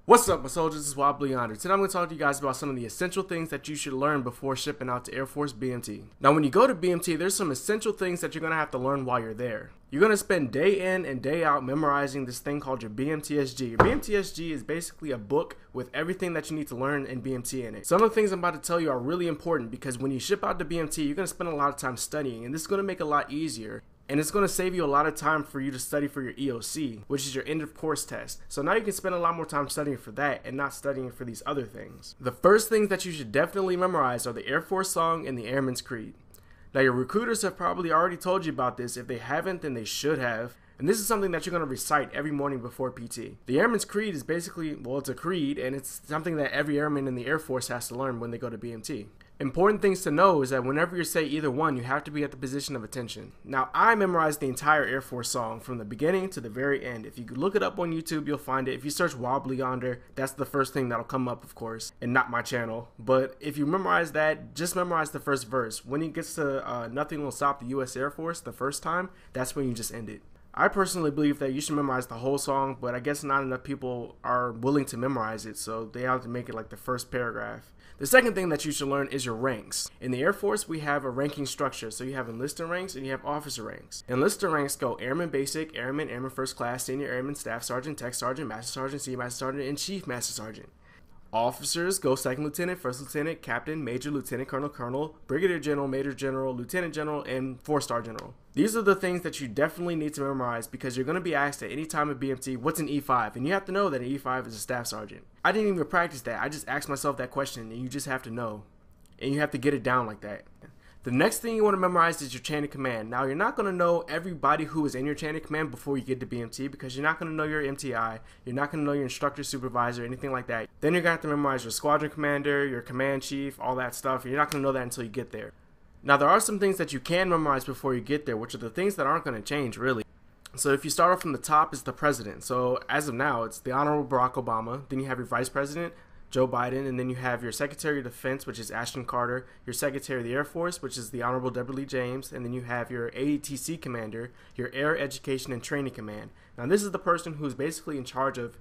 What's up, my soldiers? This is Wobbly Yonder. Today I'm going to talk to you guys about some of the essential things that you should learn before shipping out to Air Force BMT. Now, when you go to BMT, there's some essential things that you're going to have to learn while you're there. You're going to spend day in and day out memorizing this thing called your BMTSG. Your BMTSG is basically a book with everything that you need to learn in BMT in it. Some of the things I'm about to tell you are really important because when you ship out to BMT, you're going to spend a lot of time studying, and this is going to make it a lot easier. And it's going to save you a lot of time for you to study for your EOC, which is your end of course test. So now you can spend a lot more time studying for that and not studying for these other things. The first things that you should definitely memorize are the Air Force Song and the Airman's Creed. Now, your recruiters have probably already told you about this. If they haven't, then they should have. And this is something that you're going to recite every morning before PT. The Airman's Creed is basically, well, it's a creed, and it's something that every airman in the Air Force has to learn when they go to BMT. Important things to know is that whenever you say either one, you have to be at the position of attention. Now, I memorized the entire Air Force Song from the beginning to the very end. If you look it up on YouTube, you'll find it. If you search Wobbly Yonder, that's the first thing that'll come up, of course, and not my channel. But if you memorize that, just memorize the first verse. When it gets to Nothing Will Stop the U.S. Air Force the first time, that's when you just end it. I personally believe that you should memorize the whole song, but I guess not enough people are willing to memorize it, so they have to make it like the first paragraph. The second thing that you should learn is your ranks. In the Air Force, we have a ranking structure, so you have enlisted ranks and you have officer ranks. Enlisted ranks go Airman Basic, Airman, Airman First Class, Senior Airman, Staff Sergeant, Tech Sergeant, Master Sergeant, Senior Master Sergeant, and Chief Master Sergeant. Officers go Second Lieutenant, First Lieutenant, Captain, Major, Lieutenant Colonel, Colonel, Brigadier General, Major General, Lieutenant General, and 4-star General. These are the things that you definitely need to memorize because you're going to be asked at any time at BMT, what's an E5? And you have to know that an E5 is a Staff Sergeant. I didn't even practice that. I just asked myself that question, and you just have to know. And you have to get it down like that. The next thing you want to memorize is your chain of command. Now, you're not going to know everybody who is in your chain of command before you get to BMT because you're not going to know your MTI, you're not going to know your instructor, supervisor, anything like that. Then you're going to have to memorize your squadron commander, your command chief, all that stuff. You're not going to know that until you get there. Now, there are some things that you can memorize before you get there, which are the things that aren't going to change, really. So if you start off from the top, it's the president. So as of now, it's the Honorable Barack Obama. Then you have your vice president, Joe Biden, and then you have your Secretary of Defense, which is Ashton Carter, your Secretary of the Air Force, which is the Honorable Deborah Lee James, and then you have your AETC Commander, your Air Education and Training Command. Now, this is the person who's basically in charge of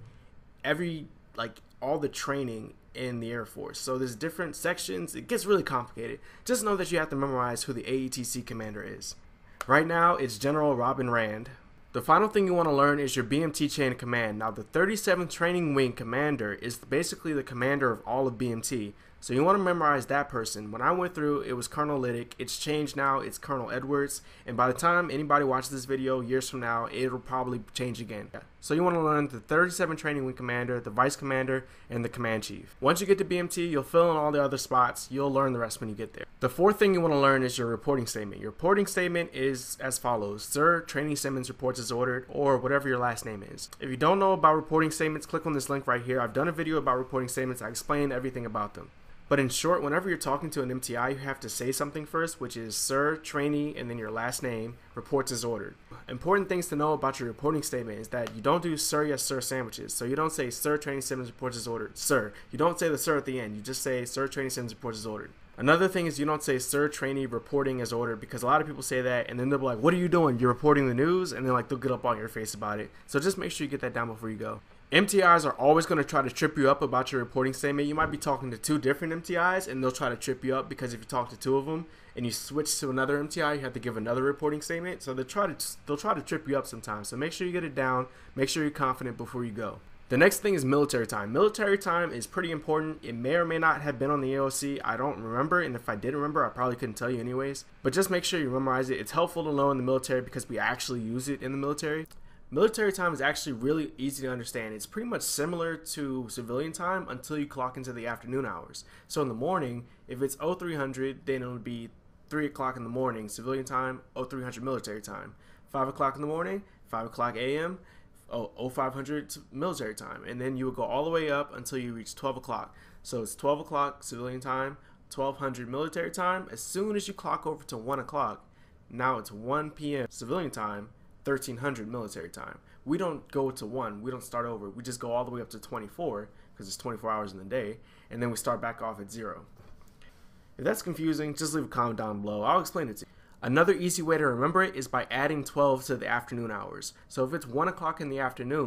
all the training in the Air Force. So there's different sections. It gets really complicated. Just know that you have to memorize who the AETC Commander is. Right now, it's General Robin Rand. The final thing you want to learn is your BMT chain of command. Now, the 37th Training Wing Commander is basically the commander of all of BMT. So you want to memorize that person. When I went through, it was Colonel Liddick. It's changed now. It's Colonel Edwards. And by the time anybody watches this video years from now, it'll probably change again. So you want to learn the 37th Training Wing Commander, the Vice Commander, and the Command Chief. Once you get to BMT, you'll fill in all the other spots. You'll learn the rest when you get there. The fourth thing you want to learn is your reporting statement. Your reporting statement is as follows. Sir, Training Simmons reports as ordered, or whatever your last name is. If you don't know about reporting statements, click on this link right here. I've done a video about reporting statements. I explain everything about them. But in short, whenever you're talking to an MTI, you have to say something first, which is Sir, Trainee, and then your last name, reports as ordered. Important things to know about your reporting statement is that you don't do Sir, Yes, Sir sandwiches. So you don't say Sir, Trainee Simmons reports as ordered, Sir. You don't say the Sir at the end. You just say Sir, Trainee Simmons reports as ordered. Another thing is you don't say Sir, Trainee reporting as ordered because a lot of people say that and then they'll be like, what are you doing? You're reporting the news? And then they'll get up on your face about it. So just make sure you get that down before you go. MTIs are always going to try to trip you up about your reporting statement. You might be talking to two different MTIs and they'll try to trip you up because if you talk to two of them and you switch to another MTI, you have to give another reporting statement. So they'll try to trip you up sometimes. So make sure you get it down. Make sure you're confident before you go. The next thing is military time. Military time is pretty important. It may or may not have been on the AOC. I don't remember, and if I did remember, I probably couldn't tell you anyways. But just make sure you memorize it. It's helpful to know in the military because we actually use it in the military. Military time is actually really easy to understand. It's pretty much similar to civilian time until you clock into the afternoon hours. So in the morning, if it's 0300, then it would be 3 o'clock in the morning, civilian time, 0300 military time. 5 o'clock in the morning, 5 o'clock a.m., 0500 military time. And then you would go all the way up until you reach 12 o'clock. So it's 12 o'clock civilian time, 1200 military time. As soon as you clock over to 1 o'clock, now it's 1 p.m. civilian time, 1300 military time. We don't go to 1. We don't start over. We just go all the way up to 24 because it's 24 hours in the day. And then we start back off at 0. If that's confusing, just leave a comment down below. I'll explain it to you. Another easy way to remember it is by adding 12 to the afternoon hours. So if it's 1 o'clock in the afternoon,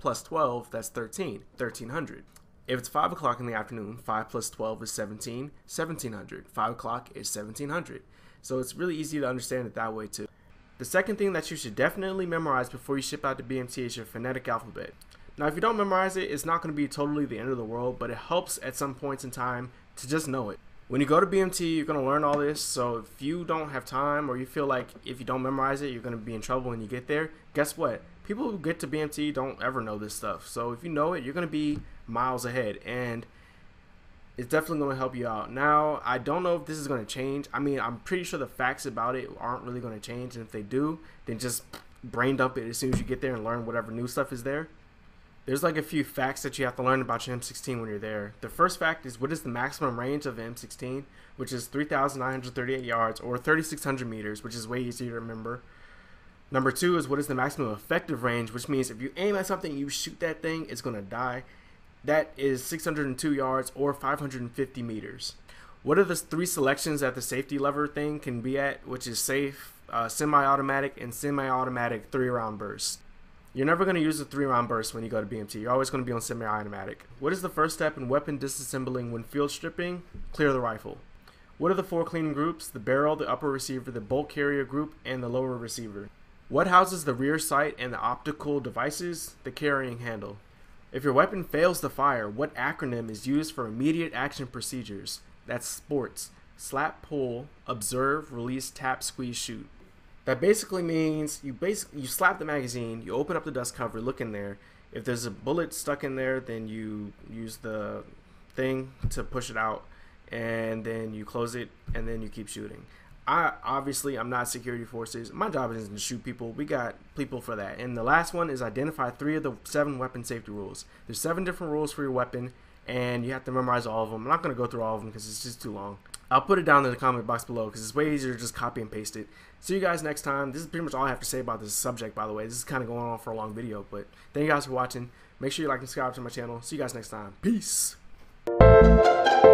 plus 12, that's 13, 1300. If it's 5 o'clock in the afternoon, 5 plus 12 is 17, 1700. 5 o'clock is 1700. So it's really easy to understand it that way too. The second thing that you should definitely memorize before you ship out to BMT is your phonetic alphabet. Now, if you don't memorize it, it's not going to be totally the end of the world, but it helps at some points in time to just know it. When you go to BMT, you're going to learn all this, so if you don't have time or you feel like if you don't memorize it, you're going to be in trouble when you get there, guess what? People who get to BMT don't ever know this stuff. So if you know it, you're going to be miles ahead, and it's definitely going to help you out. Now, I don't know if this is going to change. I mean, I'm pretty sure the facts about it aren't really going to change, and if they do, then just brain dump it as soon as you get there and learn whatever new stuff is there. There's like a few facts that you have to learn about your M16 when you're there. The first fact is, what is the maximum range of the M16, which is 3,938 yards or 3,600 meters, which is way easier to remember. Number 2 is, what is the maximum effective range, which means if you aim at something, you shoot that thing, it's going to die. That is 602 yards or 550 meters. What are the 3 selections that the safety lever thing can be at, which is safe, semi-automatic, and semi-automatic 3-round burst. You're never going to use a 3-round burst when you go to BMT. You're always going to be on semi-automatic. What is the first step in weapon disassembling when field stripping? Clear the rifle. What are the 4 cleaning groups? The barrel, the upper receiver, the bolt carrier group, and the lower receiver. What houses the rear sight and the optical devices? The carrying handle. If your weapon fails to fire, what acronym is used for immediate action procedures? That's SPORTS. Slap, pull, observe, release, tap, squeeze, shoot. That basically means you slap the magazine, you open up the dust cover, look in there. If there's a bullet stuck in there, then you use the thing to push it out, and then you close it, and then you keep shooting. I'm not security forces. My job isn't to shoot people. We got people for that. And the last one is identify 3 of the 7 weapon safety rules. There's 7 different rules for your weapon, and you have to memorize all of them. I'm not going to go through all of them because it's just too long. I'll put it down in the comment box below because it's way easier to just copy and paste it. See you guys next time. This is pretty much all I have to say about this subject, by the way. This is kind of going on for a long video, but thank you guys for watching. Make sure you like and subscribe to my channel. See you guys next time. Peace.